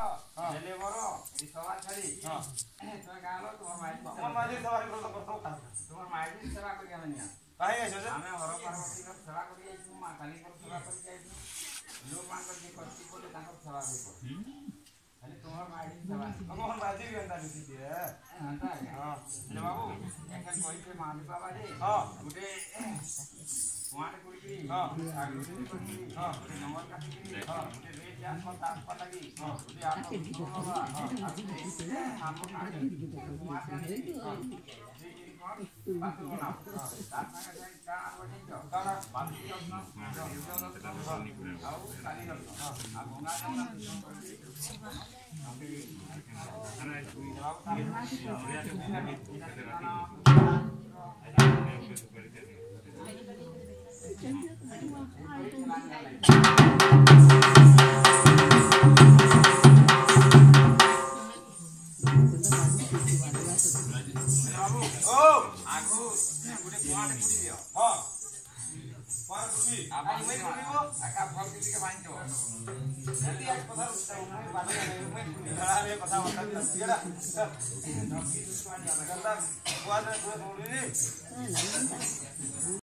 ले बरो ई सवा छड़ी तो गालो तुम माइजी मन माजी सवारी करतो तुम माइजी सेवा करिया ननिया काहे आइछो जे हमें हर पार्वती कर सेवा करि आइछु मां काली कर सेवा करि आइछु लोग मान कर जे करती बोले ताकर सेवा दे खाली तुम माइजी सेवा मन माजी भी अंदा दिसी दे हंता हां ले बाबू एकन कोई के मामी बाबा रे हां गुटे वाण कुड़ी हां आगु कुड़ी हां नंबर का कुड़ी हां रे जा पता पता की हां रे आप बाबा हां हम आगे कुमार का हां बातु बनाओ हां ताना का का आवडे तो ताना बातु करना आओ काली रत्न हां आ गंगा जमुना কথা